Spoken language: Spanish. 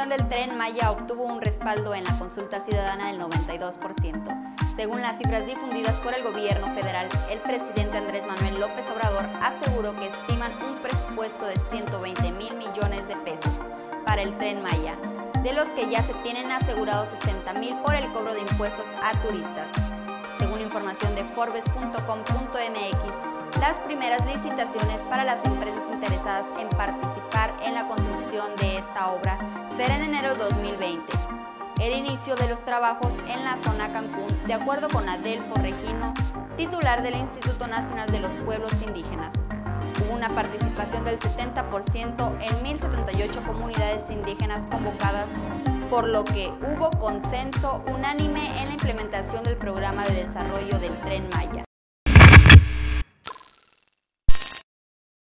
construcción del Tren Maya obtuvo un respaldo en la consulta ciudadana del 92%. Según las cifras difundidas por el gobierno federal, el presidente Andrés Manuel López Obrador aseguró que estiman un presupuesto de 120,000 millones de pesos para el Tren Maya, de los que ya se tienen asegurados 60,000 por el cobro de impuestos a turistas. Según información de Forbes.com.mx, las primeras licitaciones para las empresas interesadas en participar en la construcción de esta obra será en enero de 2020. El inicio de los trabajos en la zona Cancún, de acuerdo con Adelfo Regino, titular del Instituto Nacional de los Pueblos Indígenas. Hubo una participación del 70% en 1,078 comunidades indígenas convocadas, por lo que hubo consenso unánime en la implementación del programa de desarrollo del Tren Maya.